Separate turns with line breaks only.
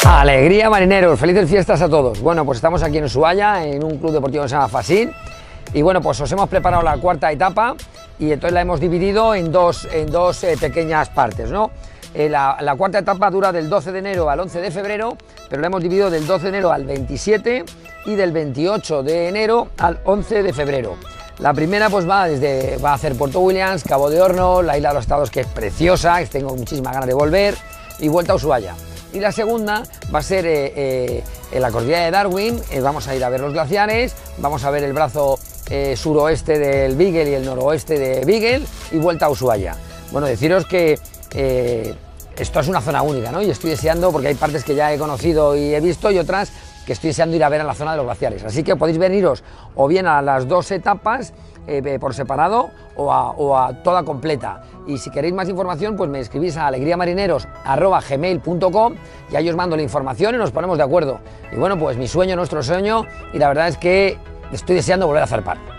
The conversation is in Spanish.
Alegría marineros, felices fiestas a todos. Bueno, pues estamos aquí en Ushuaia, en un club deportivo que se llama Facín. Y bueno, pues os hemos preparado la cuarta etapa y entonces la hemos dividido en dos pequeñas partes, ¿no? La cuarta etapa dura del 12 de enero al 11 de febrero, pero la hemos dividido del 12 de enero al 27 y del 28 de enero al 11 de febrero. La primera pues va a hacer Puerto Williams, Cabo de Hornos, la Isla de los Estados, que es preciosa, que tengo muchísimas ganas de volver, y vuelta a Ushuaia. Y la segunda va a ser en la cordillera de Darwin. Vamos a ir a ver los glaciares, vamos a ver el brazo suroeste del Beagle y el noroeste de Beagle, y vuelta a Ushuaia. Bueno, deciros que esto es una zona única, ¿no? Y estoy deseando, porque hay partes que ya he conocido y he visto, y otras que estoy deseando ir a ver en la zona de los glaciares. Así que podéis veniros o bien a las dos etapas por separado o a toda completa. Y si queréis más información, pues me escribís a alegriamarineros@gmail.com y ahí os mando la información y nos ponemos de acuerdo. Y bueno, pues mi sueño, nuestro sueño, y la verdad es que estoy deseando volver a zarpar.